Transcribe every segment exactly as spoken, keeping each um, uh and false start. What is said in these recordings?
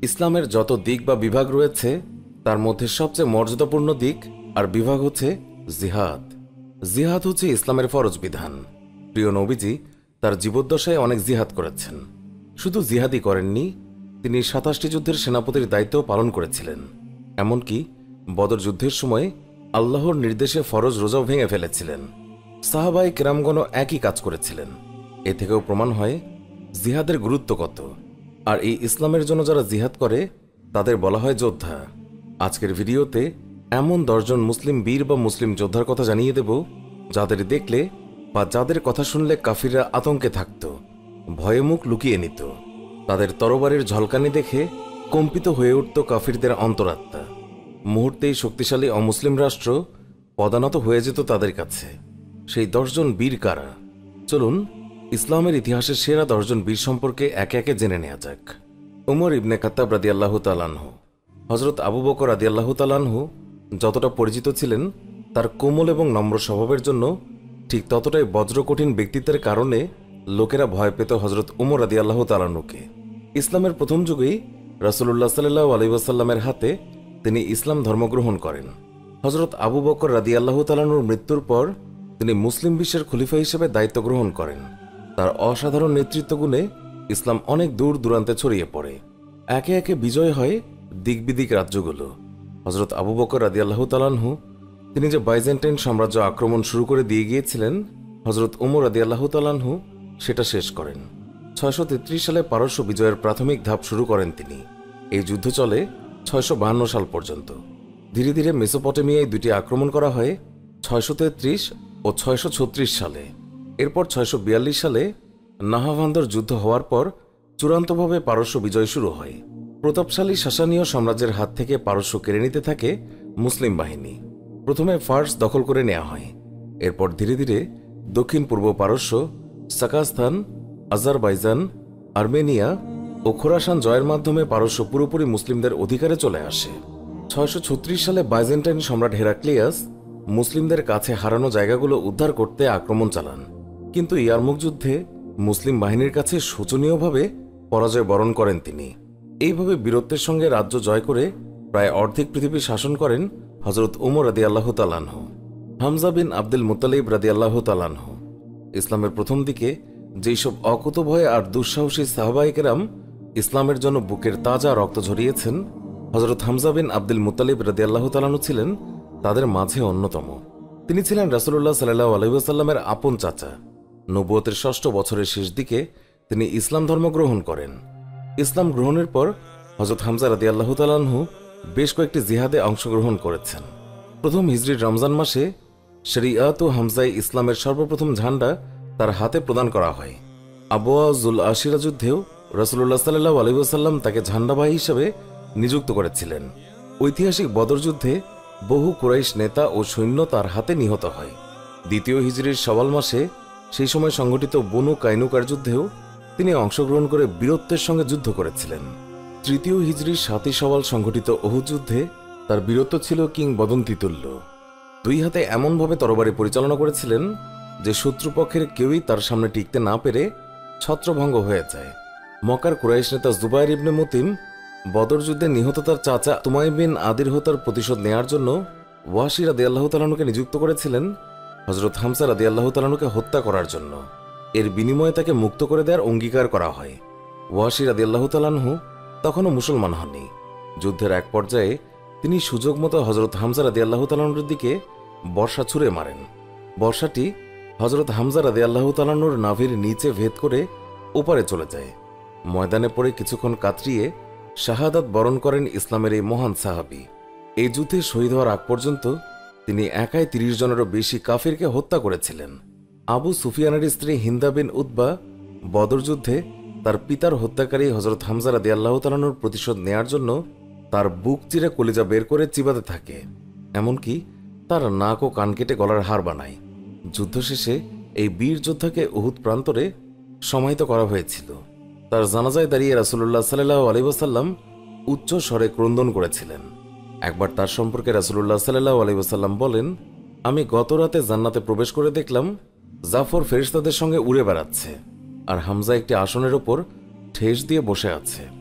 ইসলামের যত দিক বা বিভাগ রয়েছে তার মধ্যে সবচেয়ে মর্যাদাপূর্ণ দিক আর বিভাগ হচ্ছে জিহাদ। জিহাদ হচ্ছে ইসলামের ফরজ বিধান। প্রিয় নবীজি তার জীবদ্দশায় অনেক জিহাদ করেছেন। শুধু জিহাদই করেননি, তিনি সাতাশটি যুদ্ধের সেনাপতির দায়িত্ব পালন করেছিলেন। এমনকি বদর যুদ্ধের সময় আল্লাহর নির্দেশে ফরজ রোজাও ভেঙে ফেলেছিলেন। সাহাবায়ে কেরামগণও একই কাজ করেছিলেন। এ থেকেও প্রমাণ হয় জিহাদের গুরুত্ব কত। আর এই ইসলামের জন্য যারা জিহাদ করে তাদের বলা হয় যোদ্ধা। আজকের ভিডিওতে এমন দশজন মুসলিম বীর বা মুসলিম যোদ্ধার কথা জানিয়ে দেব যাদের দেখলে বা যাদের কথা শুনলে কাফিররা আতঙ্কে থাকত, ভয়ে মুখ লুকিয়ে নিত। তাদের তরবারির ঝলকানি দেখে কম্পিত হয়ে উঠত কাফিরদের অন্তরাত্মা। মুহূর্তেই শক্তিশালী অমুসলিম রাষ্ট্র পদানত হয়ে যেত তাদের কাছে। সেই দশজন বীর কারা? চলুন ইসলামের ইতিহাসের সেরা দশজন বীর সম্পর্কে একে একে জেনে নেওয়া যাক। উমর ইবনে খাত্তাব রাদিয়াল্লাহু তাআলা আনহু। হযরত আবু বকর রাদিয়াল্লাহু তাআলা আনহু যতটা পরিচিত ছিলেন তার কোমল এবং নম্র স্বভাবের জন্য, ঠিক ততটাই বজ্রকঠিন ব্যক্তিত্বের কারণে লোকেরা ভয় পেত হযরত উমর রাদিয়াল্লাহু তাআলা আনহুকে। ইসলামের প্রথম যুগেই রাসূলুল্লাহ সাল্লাল্লাহু আলাইহি ওয়াসাল্লামের হাতে তিনি ইসলাম ধর্মগ্রহণ করেন। হযরত আবু বকর রাদিয়াল্লাহু তাআলা আনহুর মৃত্যুর পর তিনি মুসলিম বিশ্বের খলিফা হিসেবে দায়িত্ব গ্রহণ করেন। তার অসাধারণ নেতৃত্ব গুণে ইসলাম অনেক দূর দূরান্তে ছড়িয়ে পড়ে। একে একে বিজয় হয় দিকবিদিক রাজ্যগুলো। হযরত আবু বকর রাদিয়াল্লাহু তাআলা আনহু তিনি যে বাইজেন্টাইন সাম্রাজ্য আক্রমণ শুরু করে দিয়ে গিয়েছিলেন, হযরত উমর রাদিয়াল্লাহু তাআলা আনহু সেটা শেষ করেন। ছয়শো তেত্রিশ সালে পারস্য বিজয়ের প্রাথমিক ধাপ শুরু করেন তিনি। এই যুদ্ধ চলে ছয়শো বাহান্ন সাল পর্যন্ত। ধীরে ধীরে মেসোপটেমিয়ায় দুটি আক্রমণ করা হয় ছয়শো তেত্রিশ ও ছয়শো ছত্রিশ সালে। এরপর ছয়শো বিয়াল্লিশ সালে নাহাভান্দর যুদ্ধ হওয়ার পর চূড়ান্তভাবে পারস্য বিজয় শুরু হয়। প্রতাপশালী সাসানীয় সাম্রাজ্যের হাত থেকে পারস্য কেড়ে নিতে থাকে মুসলিম বাহিনী। প্রথমে ফার্স দখল করে নেওয়া হয়। এরপর ধীরে ধীরে দক্ষিণ পূর্ব পারস্য, সাকাস্তান, আজারবাইজান, আর্মেনিয়া ও খোরাসান জয়ের মাধ্যমে পারস্য পুরোপুরি মুসলিমদের অধিকারে চলে আসে। ছয়শো ছত্রিশ সালে বাইজেন্টাইন সম্রাট হেরাক্লিয়াস মুসলিমদের কাছে হারানো জায়গাগুলো উদ্ধার করতে আক্রমণ চালান, কিন্তু ইয়ারমুক যুদ্ধে মুসলিম বাহিনীর কাছে শোচনীয়ভাবে পরাজয় বরণ করেন তিনি। এইভাবে বীরত্বের সঙ্গে রাজ্য জয় করে প্রায় অর্ধেক পৃথিবী শাসন করেন হযরত উমর রাদিয়াল্লাহু তাআলা আনহু। হামজা বিন আব্দুল মুত্তালিব রাদিয়াল্লাহু তাআলা আনহু। ইসলামের প্রথম দিকে যেসব অকুতভয় আর দুঃসাহসী সাহাবায়ে কেরাম ইসলামের জন্য বুকের তাজা রক্ত ঝরিয়েছেন, হযরত হামজা বিন আব্দুল মুত্তালিব রাদিয়াল্লাহু তাআলা আনহু ছিলেন তাদের মাঝে অন্যতম। তিনি ছিলেন রাসূলুল্লাহ সাল্লাল্লাহু আলাইহি ওয়াসাল্লামের আপন চাচা। নবুয়তের ষষ্ঠ বছরের শেষ দিকে তিনি ইসলাম ধর্ম গ্রহণ করেন। ইসলাম গ্রহণের পর হযরত হামজা রাদিয়াল্লাহু তাআলা আনহু বেশ কয়েকটি জিহাদে অংশগ্রহণ করেছেন। প্রথম হিজরির রমজান মাসে শরিয়াত ও হামজায় ইসলামের সর্বপ্রথম ঝান্ডা তার হাতে প্রদান করা হয়। আবওয়া জুল আশিরা যুদ্ধেও রাসূলুল্লাহ সাল্লাল্লাহু আলাইহি ওয়াসাল্লাম তাকে ঝান্ডাবাহী হিসেবে নিযুক্ত করেছিলেন। ঐতিহাসিক বদর যুদ্ধে বহু কুরাইশ নেতা ও সৈন্য তার হাতে নিহত হয়। দ্বিতীয় হিজরির শাওয়াল মাসে সেই সময় সংঘটিত বনু কাইনুকার যুদ্ধেও তিনি অংশগ্রহণ করে বীরত্বের সঙ্গে যুদ্ধ করেছিলেন। তৃতীয় হিজরির সাতই শাওয়াল সংঘটিত উহুদ যুদ্ধে তার বীরত্ব ছিল কিংবদন্তিতুল্য। দুই হাতে এমনভাবে তরবারি পরিচালনা করেছিলেন যে শত্রুপক্ষের কেউই তার সামনে টিকতে না পেরে ছত্রভঙ্গ হয়ে যায়। মক্কার কুরাইশ নেতা জুবাইর ইবনে মুতিম বদর যুদ্ধে নিহত তার চাচা তুমাই বিন আদির হত্যার প্রতিশোধ নেয়ার জন্য ওয়াসি রাদিয়াল্লাহু তাআলা আনহুকে নিযুক্ত করেছিলেন হযরত হামজা রাদিয়াল্লাহু তাআলা আনহুকে হত্যা করার জন্য। এর বিনিময়ে তাকে মুক্ত করে দেওয়ার অঙ্গীকার করা হয়। ওয়াসি রাদিয়াল্লাহু তাআলা আনহু তখনও মুসলমান হননি। যুদ্ধের এক পর্যায়ে তিনি সুযোগ মতো হযরত হামজা রাদিয়াল্লাহু তাআলা আনহুর দিকে বর্ষা ছুঁড়ে মারেন। বর্ষাটি হযরত হামজা রাদিয়াল্লাহু তাআলা আনহুর নাভির নিচে ভেদ করে ওপারে চলে যায়। ময়দানে পড়ে কিছুক্ষণ কাতরিয়ে শাহাদাত বরণ করেন ইসলামের এই মহান সাহাবী। এই যুদ্ধে শহীদ হওয়ার আগ পর্যন্ত তিনি একাই তিরিশ জনেরও বেশি কাফিরকে হত্যা করেছিলেন। আবু সুফিয়ানের স্ত্রী হিন্দা বিন উতবা বদর যুদ্ধে তার পিতার হত্যাকারী হযরত হামজা রাদিয়াল্লাহু তাআলা আনহুর প্রতিশোধ নেয়ার জন্য তার বুক চিরে কলিজা বের করে চিবাতে থাকে, এমনকি তার নাক ও কান কেটে গলার হাড় বানায়। যুদ্ধ শেষে এই বীর যোদ্ধাকে উহুদ প্রান্তরে সমাহিত করা হয়েছিল। তার জানাজায় দাঁড়িয়ে রাসূলুল্লাহ সাল্লাল্লাহু আলাইহি ওয়াসাল্লাম উচ্চ স্বরে ক্রন্দন করেছিলেন। একবার তার সম্পর্কে রাসূলুল্লাহ সাল্লাল্লাহু আলাইহি ওয়াসাল্লাম বলেন, আমি গত রাতে জান্নাতে প্রবেশ করে দেখলাম জাফর ফেরেশতাদের সঙ্গে উড়ে বেড়াচ্ছে আর হামজা একটি আসনের ওপর ঠেস দিয়ে বসে আছে।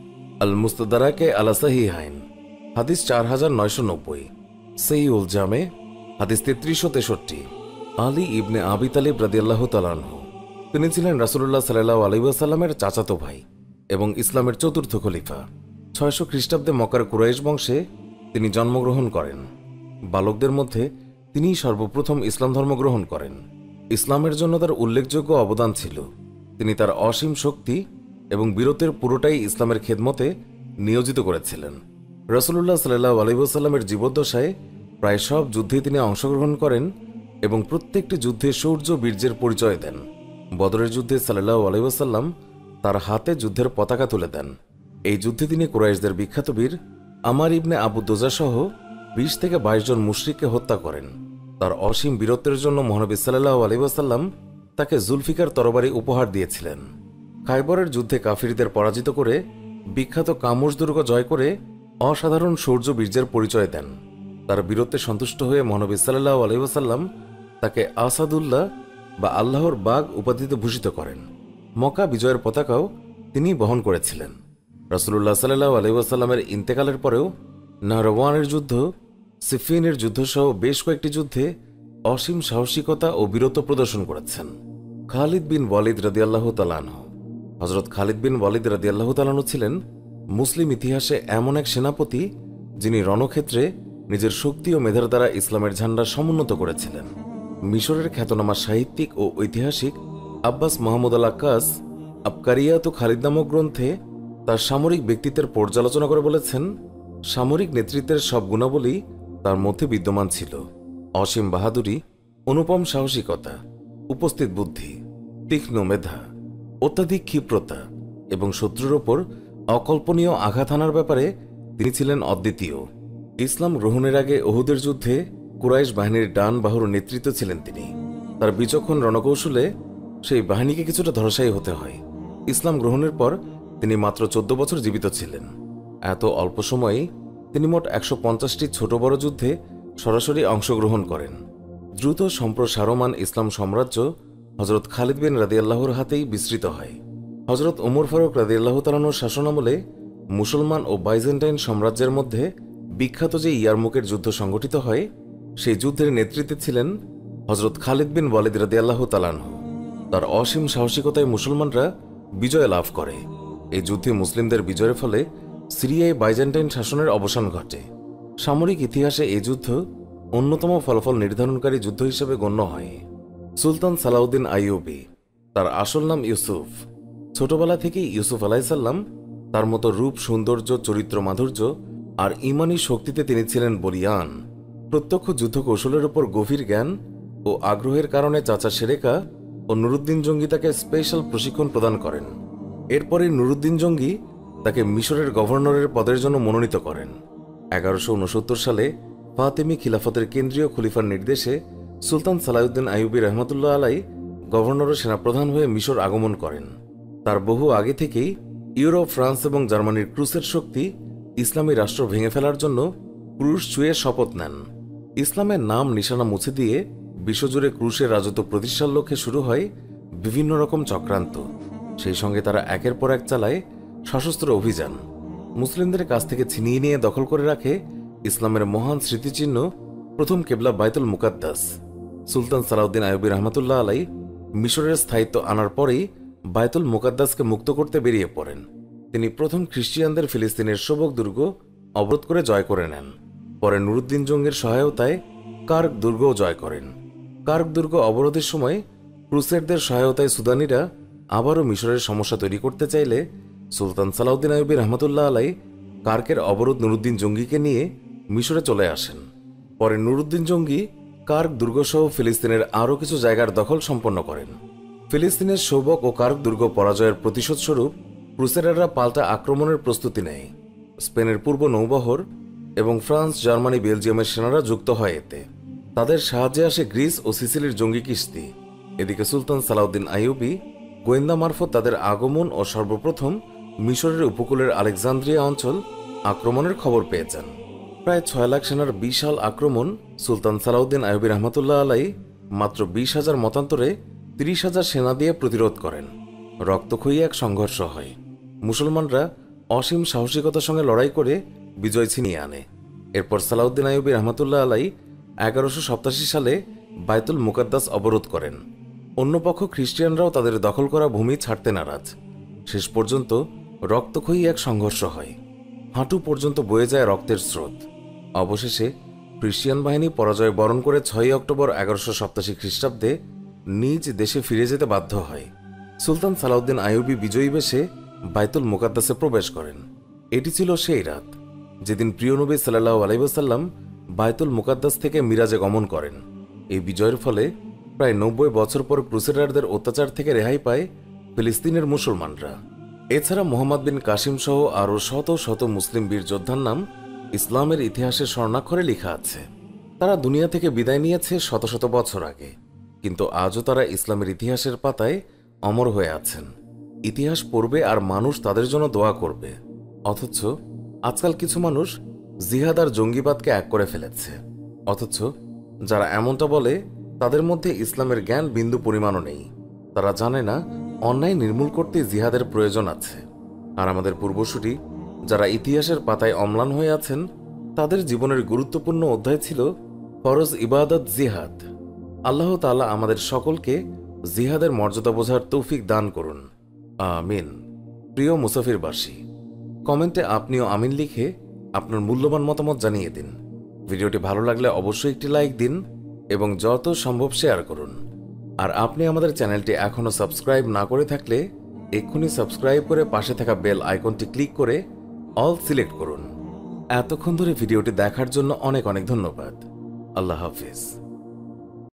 আল মুস্তাদারাকে আলা সাহিহাইন হাদিস চার হাজার নয়শো নব্বই, সহিউল জামে হাদিস তেত্রিশশো তেষট্টি। আলী ইবনে আবি তালিব রাদিয়াল্লাহু তাআলা আনহু, তিনি ছিলেন রাসূলুল্লাহ সাল্লাল্লাহু আলাইহি ওয়াসাল্লামের চাচাতো ভাই এবং ইসলামের চতুর্থ খলিফা। ছয়শো খ্রিস্টাব্দে মক্কার কুরাইশ বংশে তিনি জন্মগ্রহণ করেন। বালকদের মধ্যে তিনিই সর্বপ্রথম ইসলাম ধর্ম গ্রহণ করেন। ইসলামের জন্য তার উল্লেখযোগ্য অবদান ছিল। তিনি তার অসীম শক্তি এবং বীরত্বের পুরোটাই ইসলামের খেদমতে নিয়োজিত করেছিলেন। রাসূলুল্লাহ সাল্লাল্লাহু আলাইহি ওয়াসাল্লামের জীবদ্দশায় প্রায় সব যুদ্ধে তিনি অংশগ্রহণ করেন এবং প্রত্যেকটি যুদ্ধে শৌর্য বীর্যের পরিচয় দেন। বদরের যুদ্ধে সাল্লাল্লাহু আলাইহি ওয়াসাল্লাম তার হাতে যুদ্ধের পতাকা তুলে দেন। এই যুদ্ধে তিনি কুরাইশদের বিখ্যাত বীর আমার ইবনে আবু দোজা সহ বিশ থেকে বাইশ জন মুশরিককে হত্যা করেন। তার অসীম বীরত্বের জন্য মহানবী সাল্লাল্লাহু আলাইহি ওয়াসাল্লাম তাকে জুলফিকার তরবারি উপহার দিয়েছিলেন। খায়বরের যুদ্ধে কাফিরদের পরাজিত করে বিখ্যাত কামুস দুর্গ জয় করে অসাধারণ শৌর্য বীর্যের পরিচয় দেন। তার বীরত্বে সন্তুষ্ট হয়ে মহানবী সাল্লাল্লাহু আলাইহি ওয়াসাল্লাম তাকে আসাদুল্লাহ বা আল্লাহর বাগ উপাধিতে ভূষিত করেন। মক্কা বিজয়ের পতাকাও তিনি বহন করেছিলেন। রাসূলুল্লাহ সাল্লাল্লাহু আলাইহি ওয়াসাল্লামের ইন্তেকালের পরেও নাহরওয়ানের যুদ্ধ, সিফিনের যুদ্ধ সহ বেশ কয়েকটি যুদ্ধে অসীম সাহসিকতা ও বীরত্ব প্রদর্শন করেছেন। খালিদ বিন ওয়ালিদ রাদিয়াল্লাহু তাআলা আনহু, হযরত খালিদ বিন ওয়ালিদ রাদিয়াল্লাহু তাআলা আনহু ছিলেন মুসলিম ইতিহাসে এমন এক সেনাপতি যিনি রণক্ষেত্রে নিজের শক্তি ও মেধার দ্বারা ইসলামের ঝান্ডা সমুন্নত করেছিলেন। মিশরের খ্যাতনামা সাহিত্যিক ও ঐতিহাসিক আব্বাস মাহমুদ আল আক্কাস আবকারিয়াত খালিদ নামক গ্রন্থে তার সামরিক ব্যক্তিত্বের পর্যালোচনা করে বলেছেন, সামরিক নেতৃত্বের সব গুণাবলী তার মধ্যে বিদ্যমান ছিল। অসীম বাহাদুরি, অনুপম সাহসিকতা, উপস্থিত বুদ্ধি, তীক্ষ্ণ মেধা, অত্যাধিক ক্ষিপ্রতা এবং শত্রুর ওপর অকল্পনীয় আঘাত হানার ব্যাপারে তিনি ছিলেন অদ্বিতীয়। ইসলাম গ্রহণের আগে উহুদের যুদ্ধে কুরাইশ বাহিনীর ডান বাহুর নেতৃত্ব ছিলেন তিনি। তার বিচক্ষণ রণকৌশলে সেই বাহিনীকে কিছুটা ধরাশায়ী হতে হয়। ইসলাম গ্রহণের পর তিনি মাত্র চোদ্দ বছর জীবিত ছিলেন। এত অল্প সময়ে তিনি মোট একশো পঞ্চাশটি ছোট বড় যুদ্ধে সরাসরি অংশগ্রহণ করেন। দ্রুত সম্প্রসারমান ইসলাম সাম্রাজ্য হজরত খালিদ বিন রাদিয়াল্লাহুর হাতেই বিস্তৃত হয়। হজরত ওমর ফারুক রাদিয়াল্লাহু তাআলা আনহুর শাসনামলে মুসলমান ও বাইজেন্টাইন সাম্রাজ্যের মধ্যে বিখ্যাত যে ইয়ারমুকের যুদ্ধ সংঘটিত হয়, সেই যুদ্ধের নেতৃত্বে ছিলেন হজরত খালিদ বিন ওয়ালিদ রাদিয়াল্লাহু তাআলা আনহু। তার অসীম সাহসিকতায় মুসলমানরা বিজয় লাভ করে। এই যুদ্ধে মুসলিমদের বিজয়ের ফলে সিরিয়ায় বাইজেন্টাইন শাসনের অবসান ঘটে। সামরিক ইতিহাসে এই যুদ্ধ অন্যতম ফলাফল নির্ধারণকারী যুদ্ধ হিসেবে গণ্য হয়। সুলতান সালাউদ্দিন আইয়ুবী, তার আসল নাম ইউসুফ। ছোটবেলা থেকেই ইউসুফ আলাইসাল্লাম তার মতো রূপ, সৌন্দর্য, চরিত্র মাধুর্য আর ইমানি শক্তিতে তিনি ছিলেন বলিয়ান। প্রত্যক্ষ যুদ্ধ কৌশলের উপর গভীর জ্ঞান ও আগ্রহের কারণে চাচা শেরেকা ও নুরুদ্দিন জঙ্গি তাকে স্পেশাল প্রশিক্ষণ প্রদান করেন। এরপরে নুরুদ্দিন জঙ্গি তাকে মিশরের গভর্নরের পদের জন্য মনোনীত করেন। এগারোশো উনসত্তর সালে ফাতেমি খিলাফতের কেন্দ্রীয় খলিফার নির্দেশে সুলতান সালাউদ্দিন আইয়ুবী রহমতুল্লাহ আলাই গভর্নর ও সেনাপ্রধান হয়ে মিশর আগমন করেন। তার বহু আগে থেকেই ইউরোপ, ফ্রান্স এবং জার্মানির ক্রুসের শক্তি ইসলামী রাষ্ট্র ভেঙে ফেলার জন্য ক্রুশ ছুঁয়ে শপথ নেন। ইসলামের নাম নিশানা মুছে দিয়ে বিশ্বজুড়ে ক্রুশের রাজত্ব প্রতিষ্ঠার লক্ষ্যে শুরু হয় বিভিন্ন রকম চক্রান্ত। সেই সঙ্গে তারা একের পর এক চালায় সশস্ত্র অভিযান। মুসলিমদের কাছ থেকে ছিনিয়ে নিয়ে দখল করে রাখে ইসলামের মহান স্মৃতিচিহ্ন প্রথম কেবলা বাইতুল মুকাদ্দাস। সুলতান সালাউদ্দিন আইয়ুবী রহমতুল্লাহ আলাই মিশরের স্থায়িত্ব আনার পরেই বাইতুল মুকাদ্দাসকে মুক্ত করতে বেরিয়ে পড়েন। তিনি প্রথম খ্রিস্টিয়ানদের ফিলিস্তিনের শোবক দুর্গ অবরোধ করে জয় করে নেন। পরে নুরুদ্দিন জঙ্গির সহায়তায় কার্ক দুর্গও জয় করেন। কার্ক দুর্গ অবরোধের সময় ক্রুসেডদের সহায়তায় সুদানিরা আবারও মিশরের সমস্যা তৈরি করতে চাইলে সুলতান সালাউদ্দিন আইয়ুবী রহমতুল্লাহ আলাই কার্কের অবরোধ নুরুদ্দিন জঙ্গিকে নিয়ে মিশরে চলে আসেন। পরে নুরুদ্দিন জঙ্গি কার্ক দুর্গসহ ফিলিস্তিনের আরও কিছু জায়গার দখল সম্পন্ন করেন। ফিলিস্তিনের শোবক ও কার্ক দুর্গ পরাজয়ের প্রতিশোধ স্বরূপ ক্রুসেডাররা পাল্টা আক্রমণের প্রস্তুতি নেয়। স্পেনের পূর্ব নৌবহর এবং ফ্রান্স, জার্মানি, বেলজিয়ামের সেনারা যুক্ত হয় এতে। তাদের সাহায্যে আসে গ্রিস ও সিসিলির জঙ্গি কিস্তি। এদিকে সুলতান সালাউদ্দিন আইয়ুবী গোয়েন্দা মারফত তাদের আগমন ও সর্বপ্রথম মিশরের উপকূলের আলেকজান্দ্রিয়া অঞ্চল আক্রমণের খবর পেয়েছেন। প্রায় ছয় লাখ সেনার বিশাল আক্রমণ সুলতান সালাউদ্দিন আইয়ুবী রহমতুল্লাহ আলাই মাত্র বিশ হাজার মতান্তরে তিরিশ হাজার সেনা দিয়ে প্রতিরোধ করেন। রক্তক্ষয়ী এক সংঘর্ষ হয়। মুসলমানরা অসীম সাহসিকতার সঙ্গে লড়াই করে বিজয় ছিনিয়ে আনে। এরপর সালাউদ্দিন আইয়ুবী রহমতুল্লাহ আলাই এগারোশো সপ্তাশি সালে বাইতুল মুকাদ্দাস অবরোধ করেন। অন্য পক্ষ খ্রিস্টিয়ানরাও তাদের দখল করা ভূমি ছাড়তে নারাজ। শেষ পর্যন্ত রক্তক্ষয়ী এক সংঘর্ষ হয়। হাঁটু পর্যন্ত বয়ে যায় রক্তের স্রোত। অবশেষে খ্রিস্টিয়ান বাহিনী পরাজয় বরণ করে ছয়ই অক্টোবর এগারোশো সপ্তাশি খ্রিস্টাব্দে নিজ দেশে ফিরে যেতে বাধ্য হয়। সুলতান সালাউদ্দিন আইয়ুবী বিজয়ী বেশে বাইতুল মুকাদ্দাসে প্রবেশ করেন। এটি ছিল সেই রাত যেদিন প্রিয় নবী সাল্লাল্লাহু আলাইহি ওয়াসাল্লাম বাইতুল মুকাদ্দাস থেকে মিরাজে গমন করেন। এই বিজয়ের ফলে প্রায় নব্বই বছর পর ক্রুসেডারদের অত্যাচার থেকে রেহাই পায় ফিলিস্তিনের মুসলমানরা। এছাড়া মোহাম্মদ বিন কাসিম সহ আরও শত শত মুসলিম বীর যোদ্ধার নাম ইসলামের ইতিহাসে স্বর্ণাক্ষরে লেখা আছে। তারা দুনিয়া থেকে বিদায় নিয়েছে শত শত বছর আগে, কিন্তু আজও তারা ইসলামের ইতিহাসের পাতায় অমর হয়ে আছেন। ইতিহাস পড়বে আর মানুষ তাদের জন্য দোয়া করবে। অথচ আজকাল কিছু মানুষ জিহাদ আর জঙ্গিবাদকে এক করে ফেলেছে। অথচ যারা এমনটা বলে তাদের মধ্যে ইসলামের জ্ঞান বিন্দু পরিমাণও নেই। তারা জানে না অন্যায় নির্মূল করতে জিহাদের প্রয়োজন আছে। আর আমাদের পূর্বসূরি যারা ইতিহাসের পাতায় অম্লান হয়ে আছেন, তাদের জীবনের গুরুত্বপূর্ণ অধ্যায় ছিল ফরজ ইবাদত জিহাদ। আল্লাহ তাআলা আমাদের সকলকে জিহাদের মর্যাদা বোঝার তৌফিক দান করুন, আমিন। প্রিয় মুসাফিরবাসী, কমেন্টে আপনিও আমিন লিখে আপনার মূল্যবান মতামত জানিয়ে দিন। ভিডিওটি ভালো লাগলে অবশ্যই একটি লাইক দিন এবং যত সম্ভব শেয়ার করুন। আর আপনি আমাদের চ্যানেলটি এখনও সাবস্ক্রাইব না করে থাকলে এক্ষুনি সাবস্ক্রাইব করে পাশে থাকা বেল আইকনটি ক্লিক করে অল সিলেক্ট করুন। এতক্ষণ ধরে ভিডিওটি দেখার জন্য অনেক অনেক ধন্যবাদ। আল্লাহ হাফিজ।